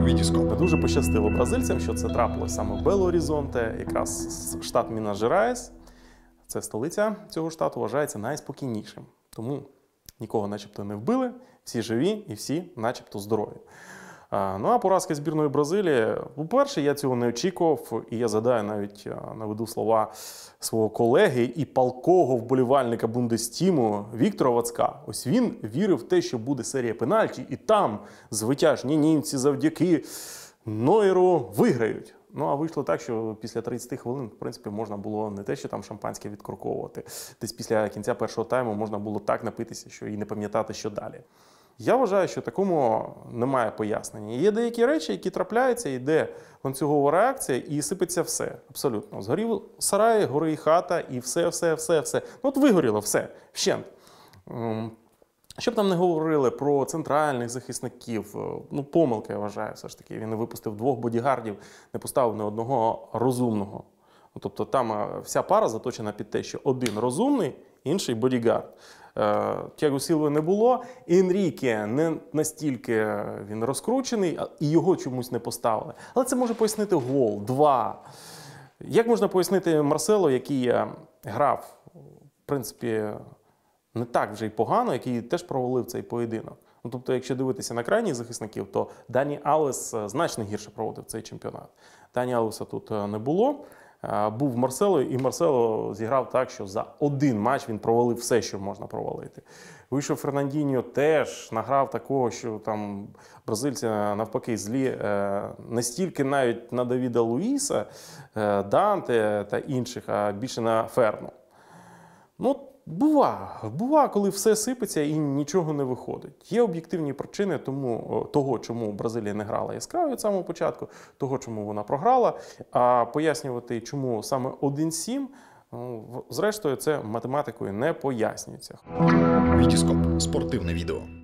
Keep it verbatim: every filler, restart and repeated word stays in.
Вітіскоп. Не дуже пощастило бразильцям, що це трапилось саме в Бело-Орізонте, якраз штат Мінас-Жерайс. Це столиця цього штату, вважається найспокійнішим. Тому нікого начебто не вбили, всі живі і всі начебто здорові. Ну а поразка збірної Бразилії, по-перше, я цього не очікував, і я згадаю, навіть наведу слова свого колеги і палкого вболівальника Бундестіму Віктора Вацка. Ось він вірив в те, що буде серія пенальті, і там звитяжні німці завдяки Нойеру виграють. Ну, а вийшло так, що після тридцяти хвилин, в принципі, можна було не те, що там шампанське відкорковувати. Десь після кінця першого тайму можна було так напитися, що і не пам'ятати, що далі. Я вважаю, що такому немає пояснення. Є деякі речі, які трапляються, йде ланцюгова реакція і сипеться все. Абсолютно. Згорів сарай, гори і хата, і все, все, все, все. Ну, от вигоріло все, вщент. Щоб там не говорили про центральних захисників, ну, помилка, я вважаю, все ж таки. Він не випустив двох бодігардів, не поставив ні одного розумного. Тобто там вся пара заточена під те, що один розумний, інший бодігард. Тіаго Сілви не було, Енріке не настільки він розкручений, і його чомусь не поставили. Але це може пояснити гол, два. Як можна пояснити Марсело, який грав, в принципі, не так вже й погано, який теж провалив цей поєдинок? Ну, тобто, якщо дивитися на крайніх захисників, то Дані Алвес значно гірше проводив цей чемпіонат. Дані Алвеса тут не було. Був Марсело, і Марсело зіграв так, що за один матч він провалив все, що можна провалити. Вийшов Фернандіньо, теж награв такого, що там бразильці навпаки злі настільки навіть на Давіда Луїса, Данте та інших, а більше на Ферну. Ну, бува, бува, коли все сипеться і нічого не виходить. Є об'єктивні причини тому, того, чому Бразилія не грала яскраво від самого початку, того, чому вона програла. А пояснювати, чому саме один сім, зрештою, це математикою не пояснюється. Вітіскоп. Спортивне відео.